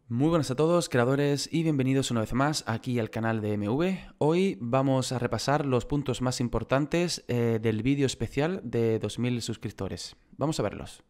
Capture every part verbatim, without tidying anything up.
Muy buenas a todos, creadores, y bienvenidos una vez más aquí al canal de M V. Hoy vamos a repasar los puntos más importantes eh, del vídeo especial de dos mil suscriptores. Vamos a verlos.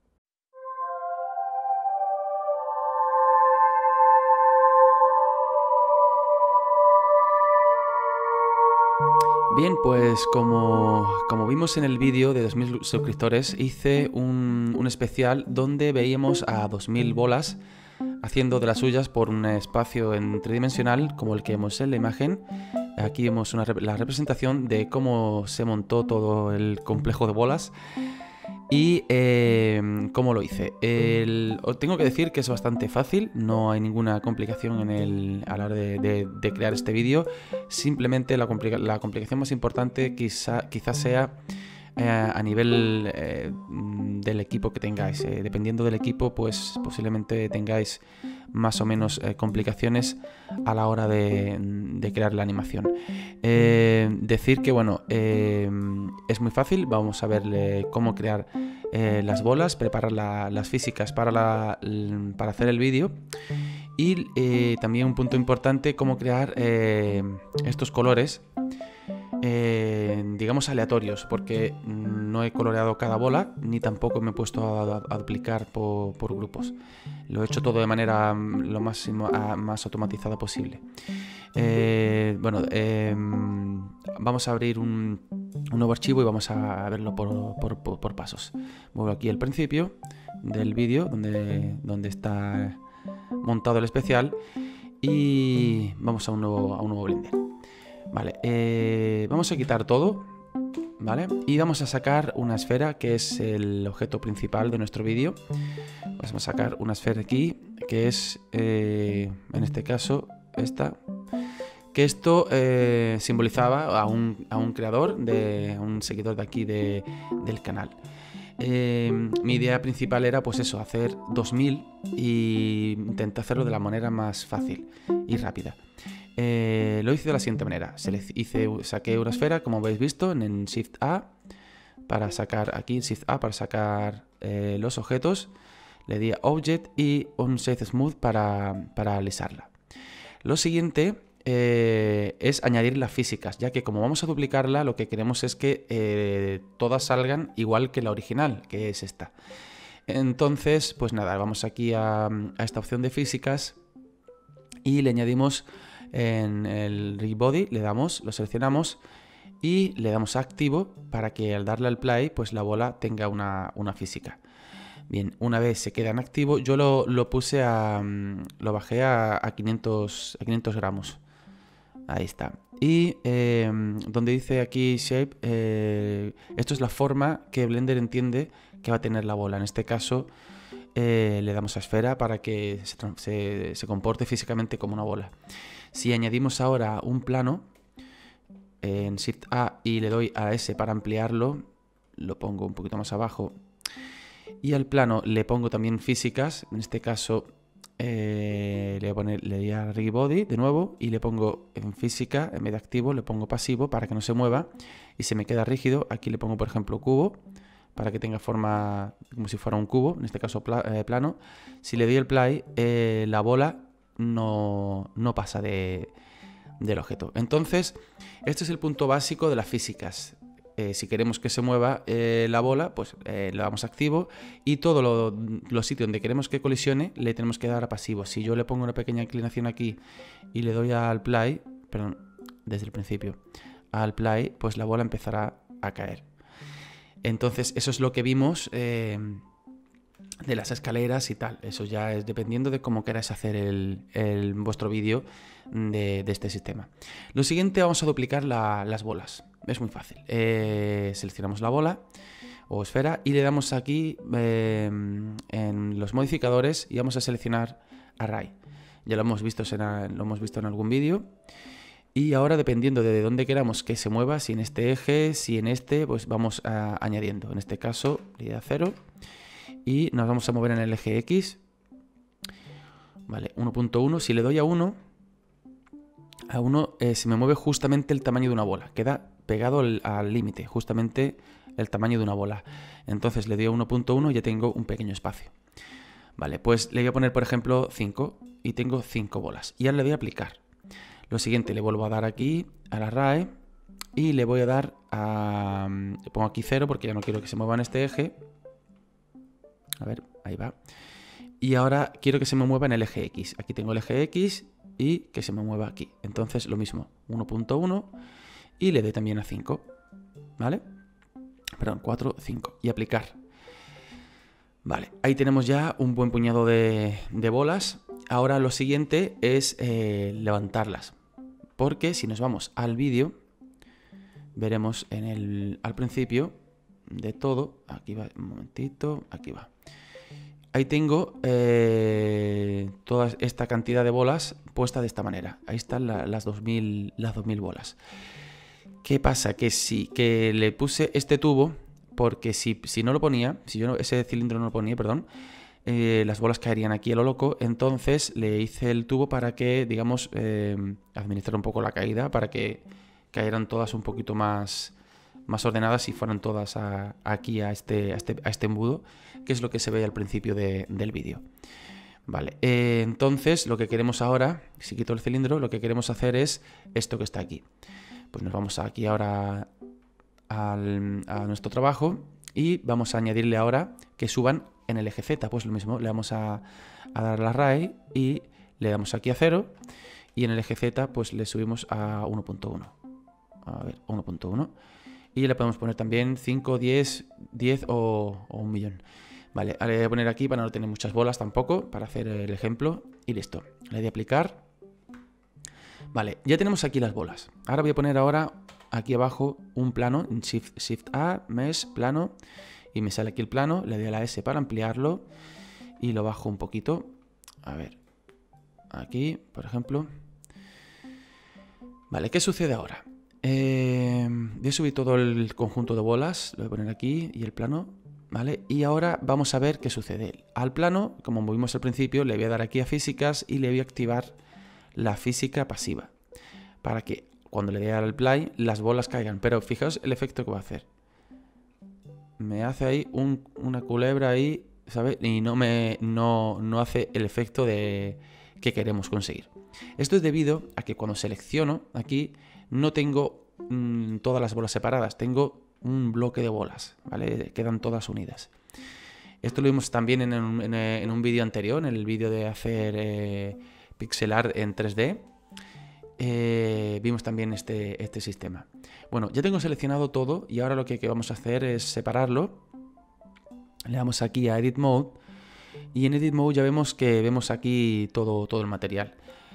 Bien, pues como, como vimos en el vídeo de dos mil suscriptores, hice un, un especial donde veíamos a dos mil bolas haciendo de las suyas por un espacio en tridimensional como el que vemos en la imagen. Aquí vemos una, la representación de cómo se montó todo el complejo de bolas y eh, cómo lo hice. El, tengo que decir que es bastante fácil, no hay ninguna complicación en el, a la hora de, de, de crear este vídeo. Simplemente la, complica, la complicación más importante quizá, quizá sea Eh, a nivel eh, del equipo que tengáis. Eh, dependiendo del equipo, pues posiblemente tengáis más o menos eh, complicaciones a la hora de, de crear la animación. Eh, decir que bueno, eh, es muy fácil. Vamos a ver eh, cómo crear eh, las bolas, preparar la, las físicas para, la, para hacer el vídeo. Y eh, también un punto importante, cómo crear eh, estos colores Eh, digamos aleatorios, porque no he coloreado cada bola ni tampoco me he puesto a, a duplicar por, por grupos. Lo he hecho todo de manera lo máximo a, más automatizada posible. Eh, bueno, eh, vamos a abrir un, un nuevo archivo y vamos a verlo por, por, por, por pasos. Vuelvo aquí al principio del vídeo donde, donde está montado el especial y vamos a un nuevo, a un nuevo Blender. Vale, eh, vamos a quitar todo, ¿vale? Y vamos a sacar una esfera que es el objeto principal de nuestro vídeo. Vamos a sacar una esfera aquí, que es, eh, en este caso, esta. Que esto eh, simbolizaba a un, a un creador, de, a un seguidor de aquí de, del canal. Eh, mi idea principal era pues eso, hacer dos mil e intentar hacerlo de la manera más fácil y rápida. Eh, lo hice de la siguiente manera. Hice, saqué una esfera, como habéis visto, en, en Shift A para sacar aquí, Shift A para sacar eh, los objetos. Le di a Object y Unset Smooth para, para alisarla. Lo siguiente eh, es añadir las físicas, ya que como vamos a duplicarla, lo que queremos es que eh, todas salgan igual que la original, que es esta. Entonces, pues nada, vamos aquí a, a esta opción de físicas y le añadimos en el Rig Body, le damos, lo seleccionamos y le damos a activo para que al darle al play pues la bola tenga una, una física. Bien, una vez se queda en activo, yo lo, lo puse a, lo bajé a, a, quinientos, a quinientos gramos. Ahí está. Y eh, donde dice aquí Shape, eh, esto es la forma que Blender entiende que va a tener la bola. En este caso eh, le damos a esfera para que se, se, se comporte físicamente como una bola. Si añadimos ahora un plano eh, en Shift A y le doy a S para ampliarlo, lo pongo un poquito más abajo, y al plano le pongo también físicas. En este caso eh, le, voy a poner, le doy a Rig Body de nuevo y le pongo en física, en vez de activo le pongo pasivo para que no se mueva y se me queda rígido. Aquí le pongo por ejemplo cubo para que tenga forma como si fuera un cubo, en este caso pla eh, plano. Si le doy el play, eh, la bola no, no pasa de, del objeto. Entonces, este es el punto básico de las físicas. Eh, si queremos que se mueva eh, la bola, pues eh, le damos a activo y todos lo, los sitios donde queremos que colisione le tenemos que dar a pasivo. Si yo le pongo una pequeña inclinación aquí y le doy al play, perdón, desde el principio, al play, pues la bola empezará a caer. Entonces, eso es lo que vimos eh, de las escaleras y tal. Eso ya es dependiendo de cómo queráis hacer el, el, vuestro vídeo de, de este sistema. Lo siguiente, vamos a duplicar la, las bolas. Es muy fácil. Eh, seleccionamos la bola o esfera y le damos aquí eh, en los modificadores y vamos a seleccionar Array. Ya lo hemos visto en, lo hemos visto en algún vídeo. Y ahora, dependiendo de dónde queramos que se mueva, si en este eje, si en este, pues vamos a, añadiendo. En este caso, le doy a cero. Y nos vamos a mover en el eje X. Vale, uno punto uno. Si le doy a uno, a uno eh, se me mueve justamente el tamaño de una bola. Queda pegado al límite, justamente el tamaño de una bola. Entonces le doy a uno punto uno y ya tengo un pequeño espacio. Vale, pues le voy a poner, por ejemplo, cinco. y tengo cinco bolas. Y ahora le voy a aplicar. Lo siguiente, le vuelvo a dar aquí al array y le voy a dar a... Le pongo aquí cero porque ya no quiero que se mueva en este eje. A ver, ahí va. Y ahora quiero que se me mueva en el eje X. Aquí tengo el eje X y que se me mueva aquí. Entonces lo mismo, uno punto uno y le doy también a cinco. ¿Vale? Perdón, cuatro, cinco. Y aplicar. Vale, ahí tenemos ya un buen puñado de, de bolas. Ahora lo siguiente es eh, levantarlas. Porque si nos vamos al vídeo, veremos en el, al principio de todo. Aquí va, un momentito, aquí va. Ahí tengo eh, toda esta cantidad de bolas puesta de esta manera. Ahí están la, las dos mil bolas. ¿Qué pasa? Que sí, que le puse este tubo, porque si, si no lo ponía, si yo no, ese cilindro no lo ponía, perdón, eh, las bolas caerían aquí a lo loco. Entonces le hice el tubo para que, digamos, eh, administrar un poco la caída, para que cayeran todas un poquito más... más ordenadas y fueran todas a, aquí a este, a, este, a este embudo, que es lo que se ve al principio de, del vídeo. Vale, eh, entonces lo que queremos ahora, si quito el cilindro, lo que queremos hacer es esto que está aquí. Pues nos vamos aquí ahora al, a nuestro trabajo y vamos a añadirle ahora que suban en el eje Z. Pues lo mismo, le vamos a, a dar al array y le damos aquí a cero y en el eje Z pues le subimos a uno punto uno. A ver, uno punto uno. Y le podemos poner también cinco, diez, diez o, o un millón. Vale, ahora le voy a poner aquí para no tener muchas bolas tampoco, para hacer el ejemplo. Y listo. Le doy a aplicar. Vale, ya tenemos aquí las bolas. Ahora voy a poner ahora aquí abajo un plano, en Shift, Shift A, Mesh, plano. Y me sale aquí el plano, le doy a la S para ampliarlo. Y lo bajo un poquito. A ver, aquí, por ejemplo. Vale, ¿qué sucede ahora? Eh, voy a subir todo el conjunto de bolas, lo voy a poner aquí y el plano, ¿vale? Y ahora vamos a ver qué sucede. Al plano, como vimos al principio, le voy a dar aquí a físicas y le voy a activar la física pasiva para que cuando le dé al play las bolas caigan. Pero fijaos el efecto que va a hacer. Me hace ahí un, una culebra ahí, ¿sabes? Y no, me, no, no hace el efecto de, que queremos conseguir. Esto es debido a que cuando selecciono aquí no tengo mmm, todas las bolas separadas, tengo un bloque de bolas, ¿vale? Quedan todas unidas. Esto lo vimos también en un, en, en un vídeo anterior, en el vídeo de hacer eh, pixel art en tres D. Eh, vimos también este, este sistema. Bueno, ya tengo seleccionado todo y ahora lo que, que vamos a hacer es separarlo. Le damos aquí a Edit Mode y en Edit Mode ya vemos que vemos aquí todo, todo el material.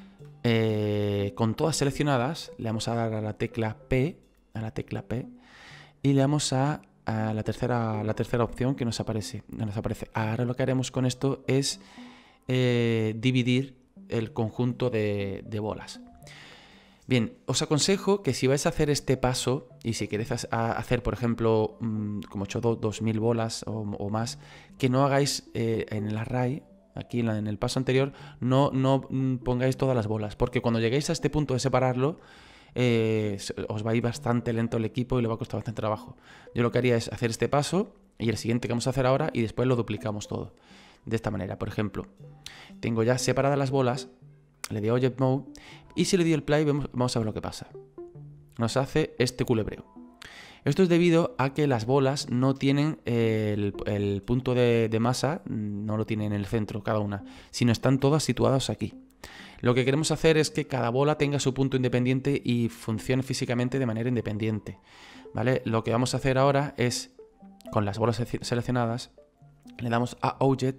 Eh, con todas seleccionadas, le vamos a dar a la tecla P, a la tecla P, y le damos a, a la, tercera, la tercera opción que nos aparece, nos aparece. Ahora lo que haremos con esto es eh, dividir el conjunto de, de bolas. Bien, os aconsejo que si vais a hacer este paso y si queréis hacer, por ejemplo, como he hecho dos mil bolas o, o más, que no hagáis eh, en el array. Aquí en, la, en el paso anterior, no, no pongáis todas las bolas, porque cuando lleguéis a este punto de separarlo, eh, os va a ir bastante lento el equipo y le va a costar bastante trabajo. Yo lo que haría es hacer este paso y el siguiente que vamos a hacer ahora y después lo duplicamos todo. De esta manera, por ejemplo, tengo ya separadas las bolas, le doy a Object Mode y si le doy el play vamos, vamos a ver lo que pasa. Nos hace este culebreo. Esto es debido a que las bolas no tienen el, el punto de, de masa, no lo tienen en el centro cada una, sino están todas situadas aquí. Lo que queremos hacer es que cada bola tenga su punto independiente y funcione físicamente de manera independiente, ¿vale? Lo que vamos a hacer ahora es, con las bolas seleccionadas, le damos a Object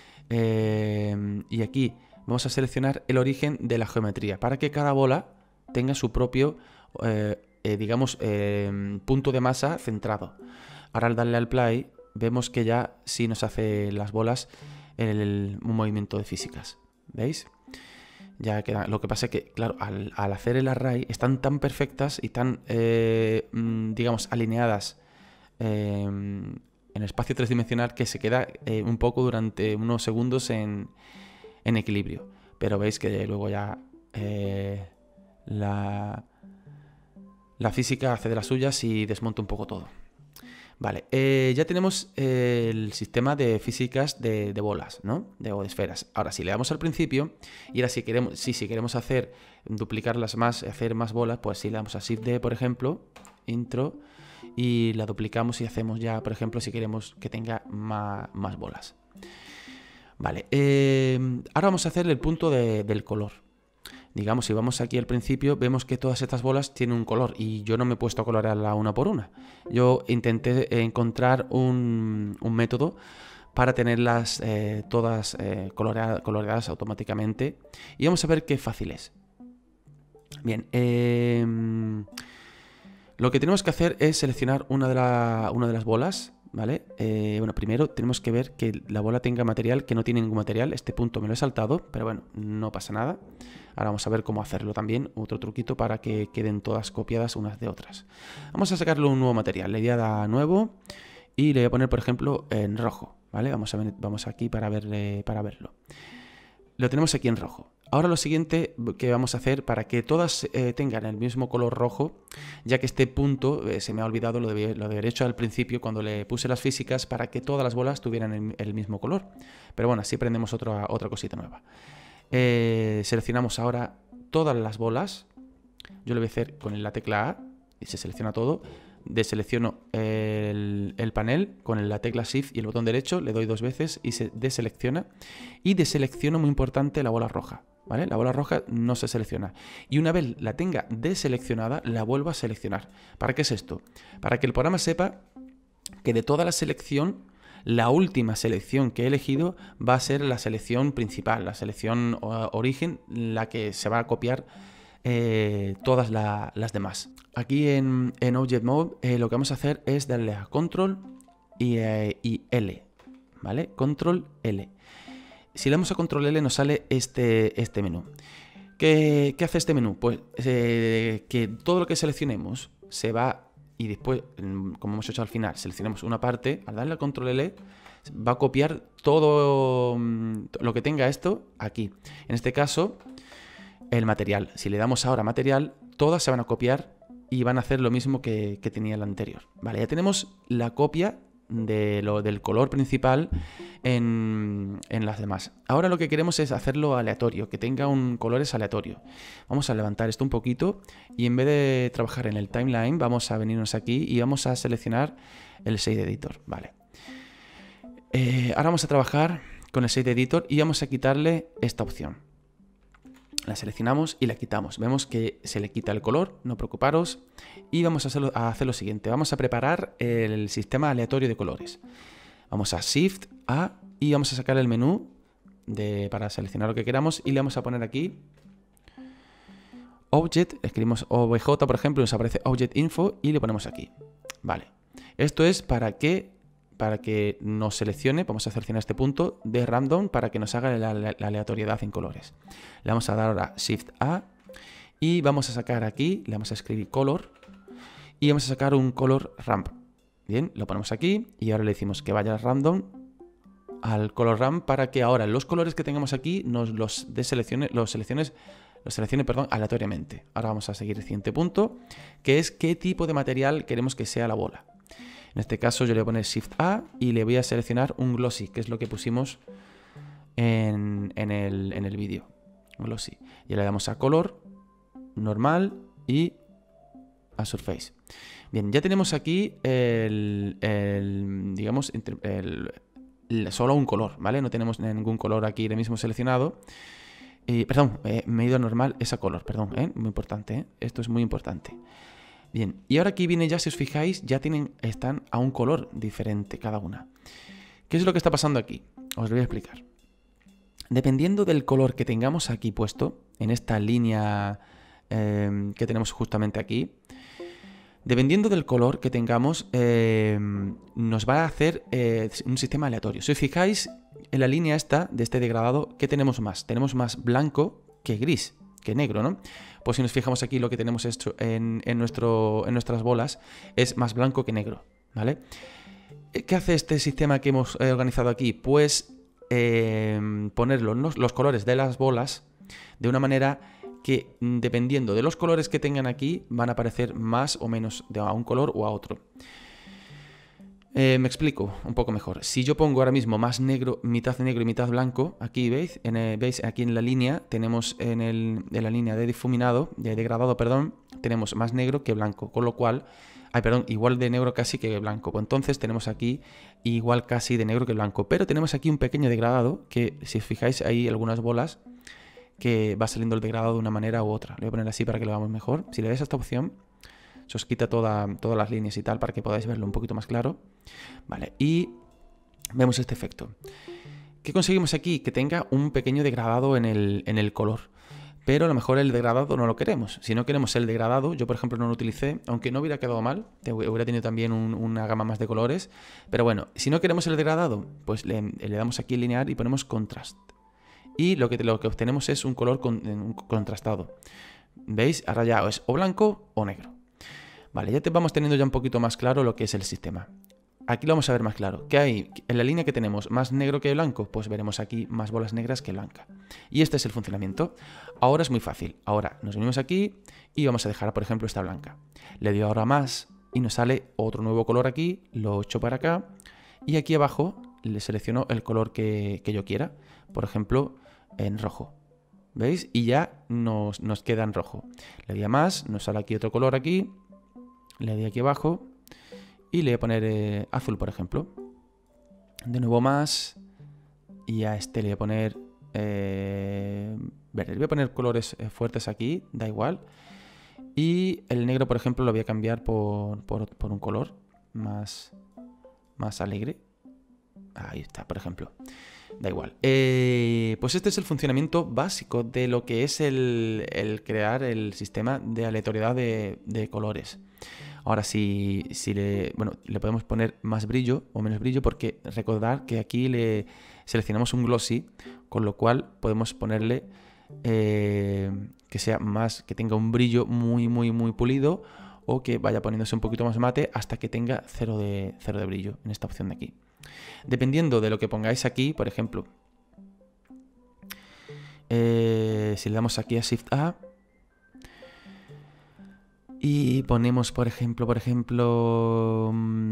eh, y aquí vamos a seleccionar el origen de la geometría para que cada bola tenga su propio eh, Eh, digamos, eh, punto de masa centrado. Ahora al darle al play, vemos que ya sí nos hace las bolas el, el, un movimiento de físicas. ¿Veis? Ya queda. Lo que pasa es que, claro, al, al hacer el array están tan perfectas y tan, eh, digamos, alineadas eh, en espacio tridimensional que se queda eh, un poco durante unos segundos en, en equilibrio. Pero veis que luego ya eh, la... La física hace de las suyas y desmonta un poco todo. Vale, eh, ya tenemos eh, el sistema de físicas de, de bolas, ¿no? De, o de esferas. Ahora, si le damos al principio, y ahora si queremos, si, si queremos hacer, duplicarlas más, hacer más bolas, pues si le damos a Shift D, por ejemplo, intro, y la duplicamos y hacemos ya, por ejemplo, si queremos que tenga más, más bolas. Vale, eh, ahora vamos a hacer el punto de, del color. Digamos, si vamos aquí al principio, vemos que todas estas bolas tienen un color y yo no me he puesto a colorarla una por una. Yo intenté encontrar un, un método para tenerlas eh, todas eh, coloreadas, coloreadas automáticamente y vamos a ver qué fácil es. Bien, eh, lo que tenemos que hacer es seleccionar una de, la, una de las bolas, ¿vale? Eh, bueno, primero tenemos que ver que la bola tenga material, que no tiene ningún material. Este punto me lo he saltado, pero bueno, no pasa nada. Ahora vamos a ver cómo hacerlo también, otro truquito para que queden todas copiadas unas de otras. Vamos a sacarle un nuevo material, le voy a dar a nuevo y le voy a poner, por ejemplo, en rojo, ¿vale? Vamos, a ver, vamos aquí para, verle, para verlo. Lo tenemos aquí en rojo. Ahora lo siguiente que vamos a hacer para que todas eh, tengan el mismo color rojo, ya que este punto eh, se me ha olvidado, lo de, lo de haber hecho al principio cuando le puse las físicas para que todas las bolas tuvieran el, el mismo color. Pero bueno, así aprendemos otra, otra cosita nueva. Eh, seleccionamos ahora todas las bolas. Yo lo voy a hacer con la tecla A y se selecciona todo. Deselecciono el, el panel con la tecla Shift y el botón derecho, le doy dos veces y se deselecciona. Y deselecciono, muy importante, la bola roja, ¿vale? La bola roja no se selecciona. Y una vez la tenga deseleccionada, la vuelvo a seleccionar. ¿Para qué es esto? Para que el programa sepa que de toda la selección, la última selección que he elegido va a ser la selección principal, la selección origen, la que se va a copiar eh, todas la, las demás. Aquí en, en Object Mode eh, lo que vamos a hacer es darle a Control y, eh, y L, ¿vale? Control L. Si le damos a Control L nos sale este, este menú. ¿Qué, ¿Qué hace este menú? Pues eh, que todo lo que seleccionemos se va y después, como hemos hecho al final, seleccionamos una parte, al darle a Control L va a copiar todo lo que tenga esto aquí. En este caso, el material. Si le damos ahora material, todas se van a copiar y van a hacer lo mismo que, que tenía el anterior. Vale, ya tenemos la copia de lo, del color principal en, en las demás. Ahora lo que queremos es hacerlo aleatorio, que tenga un colores aleatorio. Vamos a levantar esto un poquito y en vez de trabajar en el timeline, vamos a venirnos aquí y vamos a seleccionar el Shade Editor. Vale. Eh, ahora vamos a trabajar con el Shade Editor y vamos a quitarle esta opción. La seleccionamos y la quitamos. Vemos que se le quita el color, no preocuparos. Y vamos a hacer, a hacer lo siguiente. Vamos a preparar el sistema aleatorio de colores. Vamos a Shift A y vamos a sacar el menú de, para seleccionar lo que queramos. Y le vamos a poner aquí Object. Escribimos O B J, por ejemplo, y nos aparece Object Info y le ponemos aquí. Vale. Esto es para que, para que nos seleccione, vamos a seleccionar este punto de random para que nos haga la, la, la aleatoriedad en colores. Le vamos a dar ahora Shift A y vamos a sacar aquí, le vamos a escribir color y vamos a sacar un color ramp. Bien, lo ponemos aquí y ahora le decimos que vaya random al color ramp para que ahora los colores que tengamos aquí nos los deseleccione, los selecciones, los seleccione, perdón, aleatoriamente. Ahora vamos a seguir el siguiente punto, que es qué tipo de material queremos que sea la bola. En este caso yo le voy a poner Shift A y le voy a seleccionar un glossy, que es lo que pusimos en, en el, en el vídeo. Glossy. Y le damos a color, normal y a surface. Bien, ya tenemos aquí el, el digamos, el, el, solo un color, ¿vale? No tenemos ningún color aquí ahora mismo seleccionado. Eh, perdón, eh, me he ido a normal, es a color, perdón, ¿eh? Muy importante, ¿eh? Esto es muy importante. Bien, y ahora aquí viene ya, si os fijáis, ya tienen, están a un color diferente cada una. ¿Qué es lo que está pasando aquí? Os lo voy a explicar. Dependiendo del color que tengamos aquí puesto, en esta línea eh, que tenemos justamente aquí, dependiendo del color que tengamos, eh, nos va a hacer eh, un sistema aleatorio. Si os fijáis, en la línea esta, de este degradado, ¿qué tenemos más? Tenemos más blanco que gris, que negro, ¿no? Pues si nos fijamos aquí, lo que tenemos hecho en, en, nuestro, en nuestras bolas es más blanco que negro, ¿vale? ¿Qué hace este sistema que hemos eh, organizado aquí? Pues eh, poner los, los colores de las bolas de una manera que, dependiendo de los colores que tengan aquí, van a aparecer más o menos de a un color o a otro. Eh, me explico un poco mejor. Si yo pongo ahora mismo más negro, mitad negro y mitad blanco, aquí veis, en el, veis aquí en la línea, tenemos en, el, en la línea de difuminado, de degradado, perdón, tenemos más negro que blanco, con lo cual, ay, perdón, igual de negro casi que blanco. Pues entonces tenemos aquí igual casi de negro que blanco, pero tenemos aquí un pequeño degradado que, si os fijáis, hay algunas bolas que va saliendo el degradado de una manera u otra. Lo voy a poner así para que lo veamos mejor. Si le dais a esta opción, se os quita toda, todas las líneas y tal para que podáis verlo un poquito más claro. Vale, y vemos este efecto. ¿Qué conseguimos aquí? Que tenga un pequeño degradado en el, en el color. Pero a lo mejor el degradado no lo queremos. Si no queremos el degradado, yo por ejemplo no lo utilicé, aunque no hubiera quedado mal, hubiera tenido también un, una gama más de colores. Pero bueno, si no queremos el degradado, pues le, le damos aquí en linear y ponemos contrast. Y lo que, lo que obtenemos es un color con, un contrastado. ¿Veis? Ahora ya es o blanco o negro. Vale, ya te vamos teniendo ya un poquito más claro lo que es el sistema. Aquí lo vamos a ver más claro. ¿Qué hay? En la línea que tenemos más negro que blanco, pues veremos aquí más bolas negras que blanca. Y este es el funcionamiento. Ahora es muy fácil. Ahora nos venimos aquí y vamos a dejar, por ejemplo, esta blanca. Le doy ahora más y nos sale otro nuevo color aquí. Lo echo para acá. Y aquí abajo le selecciono el color que, que yo quiera. Por ejemplo, en rojo. ¿Veis? Y ya nos, nos queda en rojo. Le doy a más, nos sale aquí otro color aquí. Le doy aquí abajo y le voy a poner eh, azul, por ejemplo. De nuevo más. Y a este le voy a poner eh, verde. Le voy a poner colores eh, fuertes aquí, da igual. Y el negro, por ejemplo, lo voy a cambiar por, por, por un color más, más alegre. Ahí está, por ejemplo. Da igual. Eh, pues este es el funcionamiento básico de lo que es el, el crear el sistema de aleatoriedad de, de colores. Ahora, si, si le, bueno, le podemos poner más brillo o menos brillo, porque recordar que aquí le seleccionamos un glossy, con lo cual podemos ponerle eh, que sea más, que tenga un brillo muy, muy, muy pulido, o que vaya poniéndose un poquito más mate hasta que tenga cero de, cero de brillo en esta opción de aquí. Dependiendo de lo que pongáis aquí, por ejemplo, eh, si le damos aquí a Shift A y ponemos, por ejemplo, por ejemplo,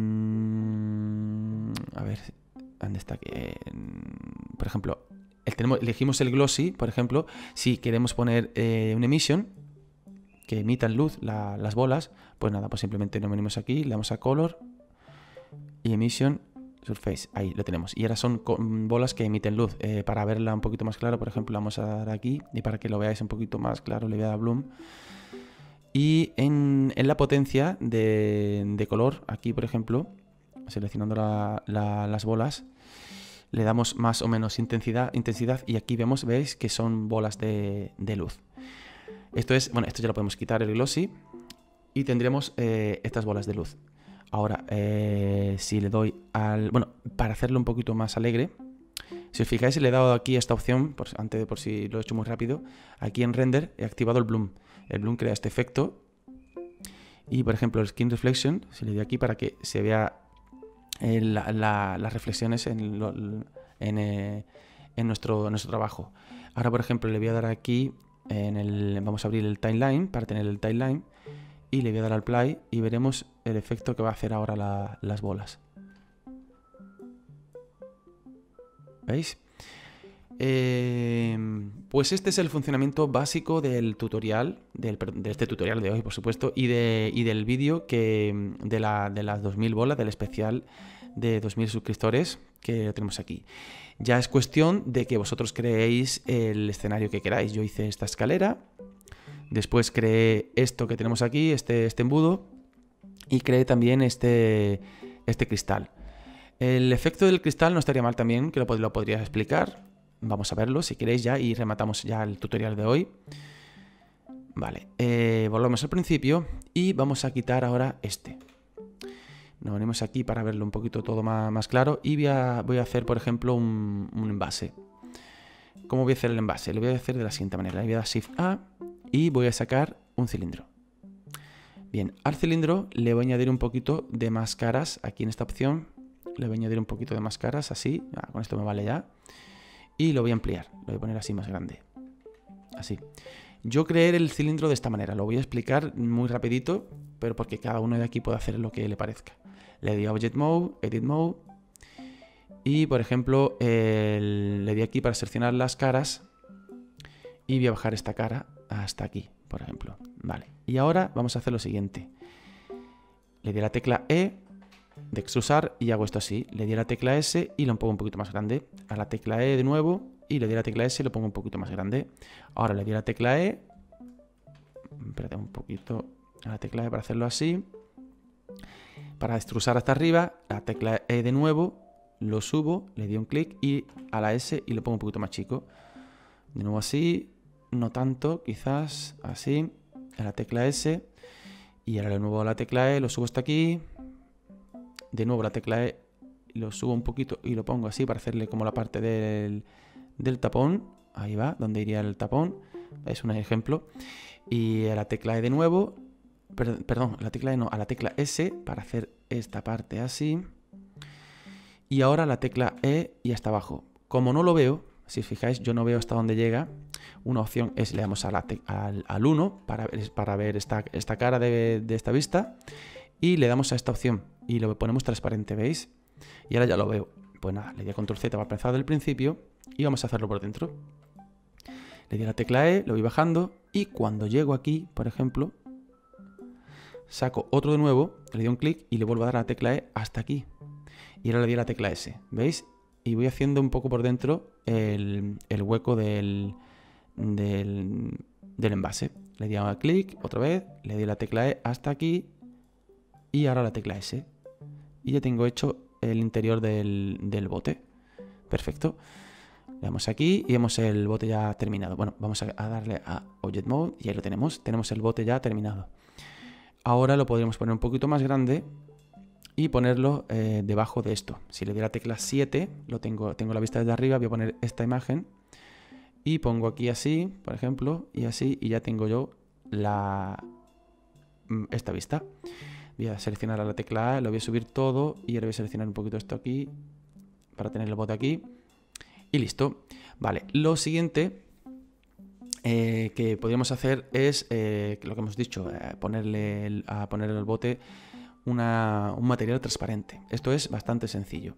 mmm, a ver, ¿dónde está? Eh, por ejemplo, el, tenemos, elegimos el glossy, por ejemplo, si queremos poner eh, un emission que emitan luz la, las bolas, pues nada, pues simplemente nos venimos aquí, le damos a color y emission surface, ahí lo tenemos. Y ahora son bolas que emiten luz. Eh, para verla un poquito más claro, por ejemplo, vamos a dar aquí, y para que lo veáis un poquito más claro, le voy a dar bloom. Y en, en la potencia de, de color, aquí por ejemplo, seleccionando la, la, las bolas, le damos más o menos intensidad, intensidad y aquí vemos, veis que son bolas de, de luz. Esto es, bueno, esto ya lo podemos quitar, el glossy, y tendremos eh, estas bolas de luz. Ahora, eh, si le doy al... Bueno, para hacerlo un poquito más alegre, si os fijáis, le he dado aquí esta opción, por, antes de por si lo he hecho muy rápido, aquí en render he activado el bloom. El bloom crea este efecto. Y, por ejemplo, el skin reflection, si le doy aquí para que se vea eh, la, la, las reflexiones en, lo, en, eh, en, nuestro, en nuestro trabajo. Ahora, por ejemplo, le voy a dar aquí, en el, vamos a abrir el timeline para tener el timeline. Y le voy a dar al play y veremos el efecto que va a hacer ahora la, las bolas. ¿Veis? Eh, pues este es el funcionamiento básico del tutorial, del, de este tutorial de hoy, por supuesto, y, de, y del vídeo que de, la, de las dos mil bolas, del especial de dos mil suscriptores que tenemos aquí. Ya es cuestión de que vosotros creéis el escenario que queráis. Yo hice esta escalera. Después creé esto que tenemos aquí, este, este embudo, y creé también este, este cristal. El efecto del cristal no estaría mal también, que lo, lo podría explicar. Vamos a verlo si queréis ya y rematamos ya el tutorial de hoy. Vale, eh, volvemos al principio y vamos a quitar ahora este. Nos venimos aquí para verlo un poquito todo más, más claro y voy a, voy a hacer, por ejemplo, un, un envase. ¿Cómo voy a hacer el envase? Lo voy a hacer de la siguiente manera. Le voy a dar Shift A y voy a sacar un cilindro. Bien, al cilindro le voy a añadir un poquito de más caras aquí en esta opción. Le voy a añadir un poquito de más caras, así. Ah, con esto me vale ya. Y lo voy a ampliar. Lo voy a poner así más grande. Así. Yo creé el cilindro de esta manera. Lo voy a explicar muy rapidito, pero porque cada uno de aquí puede hacer lo que le parezca. Le di a Object Mode, Edit Mode. Y por ejemplo, el, le di aquí para seleccionar las caras. Y voy a bajar esta cara hasta aquí, por ejemplo. Vale. Y ahora vamos a hacer lo siguiente. Le di a la tecla E de extrusar y hago esto así. Le di a la tecla S y lo pongo un poquito más grande. A la tecla E de nuevo y le di a la tecla S y lo pongo un poquito más grande. Ahora le di a la tecla E. Espérate un poquito. A la tecla E para hacerlo así. Para extrusar hasta arriba, la tecla E de nuevo, lo subo, le doy un clic y a la S y lo pongo un poquito más chico. De nuevo así, no tanto, quizás así. A la tecla S y ahora de nuevo a la tecla E, lo subo hasta aquí. De nuevo la tecla E, lo subo un poquito y lo pongo así para hacerle como la parte del, del tapón. Ahí va, donde iría el tapón. Es un ejemplo. Y a la tecla E de nuevo, per, perdón, a la tecla E no, a la tecla S para hacer esta parte así. Y ahora la tecla E y hasta abajo. Como no lo veo, si os fijáis, yo no veo hasta dónde llega. Una opción es, le damos a la al, al uno para ver, para ver esta, esta cara de, de esta vista. Y le damos a esta opción y lo ponemos transparente, ¿veis? Y ahora ya lo veo. Pues nada, le di a control Z para empezar del principio y vamos a hacerlo por dentro. Le di a la tecla E, lo voy bajando y cuando llego aquí, por ejemplo, saco otro de nuevo, le doy un clic y le vuelvo a dar a la tecla E hasta aquí. Y ahora le di a la tecla S, ¿veis? Y voy haciendo un poco por dentro el, el hueco del, del, del envase. Le di a clic otra vez, le di a la tecla E hasta aquí y ahora la tecla S. Y ya tengo hecho el interior del, del bote. Perfecto. Le damos aquí y vemos el bote ya terminado. Bueno, vamos a, a darle a Object Mode y ahí lo tenemos. Tenemos el bote ya terminado. Ahora lo podríamos poner un poquito más grande y ponerlo eh, debajo de esto. Si le doy la tecla siete, lo tengo, tengo la vista desde arriba, voy a poner esta imagen y pongo aquí así, por ejemplo, y así, y ya tengo yo la, esta vista. Voy a seleccionar a la tecla A, lo voy a subir todo y ahora voy a seleccionar un poquito esto aquí para tener el bote aquí y listo. Vale, lo siguiente eh, que podríamos hacer es eh, lo que hemos dicho, eh, ponerle el, a ponerle al bote una, un material transparente. Esto es bastante sencillo.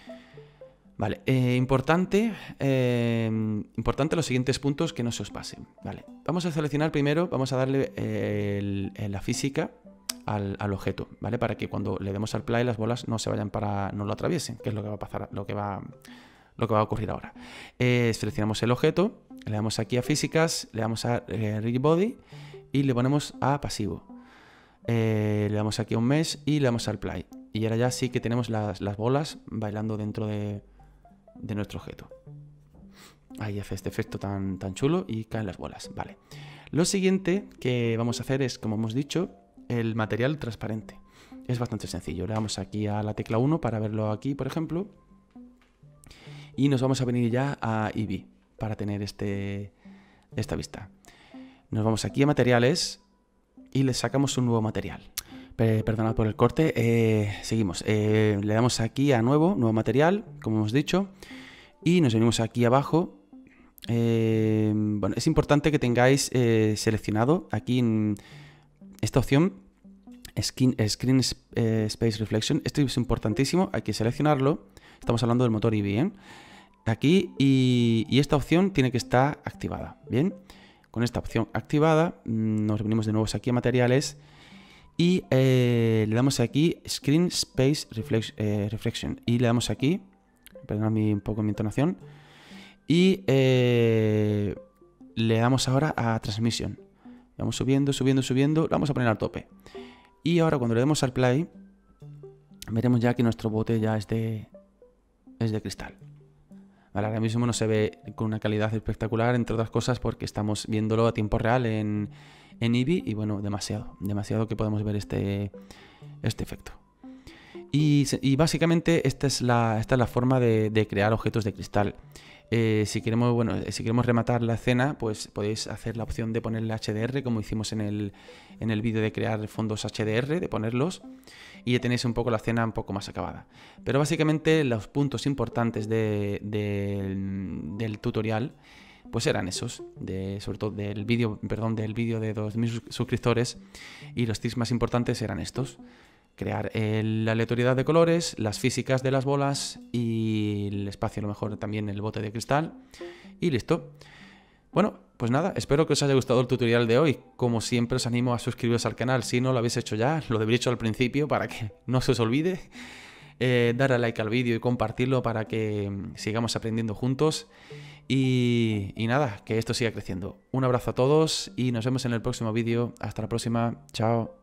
Vale, eh, importante, eh, importante los siguientes puntos que no se os pasen. Vale, vamos a seleccionar primero, vamos a darle eh, el, el, la física al, al objeto, ¿vale? Para que cuando le demos al play las bolas no se vayan para, no lo atraviesen, que es lo que va a pasar, lo que va, lo que va a ocurrir ahora. Eh, seleccionamos el objeto, le damos aquí a físicas, le damos a eh, rigid body y le ponemos a pasivo. Eh, le damos aquí a un mesh y le damos al play. Y ahora ya sí que tenemos las, las bolas bailando dentro de, de nuestro objeto. Ahí hace este efecto tan, tan chulo y caen las bolas. Vale. Lo siguiente que vamos a hacer es, como hemos dicho, el material transparente. Es bastante sencillo. Le damos aquí a la tecla uno para verlo aquí, por ejemplo. Y nos vamos a venir ya a Eevee para tener este, esta vista. Nos vamos aquí a materiales y le sacamos un nuevo material. Perdonad por el corte, eh, seguimos. Eh, le damos aquí a nuevo, nuevo material, como hemos dicho, y nos venimos aquí abajo. Eh, bueno, es importante que tengáis eh, seleccionado aquí en esta opción, Screen, Screen eh, Space Reflection. Esto es importantísimo, hay que seleccionarlo. Estamos hablando del motor Eevee, ¿eh? Aquí, y, y esta opción tiene que estar activada, ¿bien? Con esta opción activada, nos venimos de nuevo aquí a materiales. Y eh, le damos aquí Screen Space Reflex, eh, Reflection. Y le damos aquí, perdonadme un poco mi entonación. Y eh, le damos ahora a Transmission. Vamos subiendo, subiendo, subiendo. Lo vamos a poner al tope. Y ahora cuando le demos al play, veremos ya que nuestro bote ya es de, es de cristal. Vale, ahora mismo no se ve con una calidad espectacular, entre otras cosas porque estamos viéndolo a tiempo real en... en Eevee y bueno, demasiado, demasiado que podemos ver este, este efecto. Y, y básicamente esta es la, esta es la forma de, de crear objetos de cristal. Eh, si queremos, bueno, si queremos rematar la escena, pues podéis hacer la opción de ponerle H D R, como hicimos en el, en el vídeo de crear fondos H D R, de ponerlos, y ya tenéis un poco la escena un poco más acabada. Pero básicamente los puntos importantes de, de, del tutorial pues eran esos, de, sobre todo del vídeo, perdón, del vídeo de dos mil suscriptores, y los tips más importantes eran estos. crear el- la aleatoriedad de colores, las físicas de las bolas y el espacio, a lo mejor también el bote de cristal. Y listo. Bueno, pues nada, espero que os haya gustado el tutorial de hoy. Como siempre os animo a suscribiros al canal si no lo habéis hecho ya, lo habréis hecho al principio para que no se os olvide. Eh, dar a like al vídeo y compartirlo para que sigamos aprendiendo juntos. Y, y nada, que esto siga creciendo. Un abrazo a todos y nos vemos en el próximo vídeo. Hasta la próxima. Chao.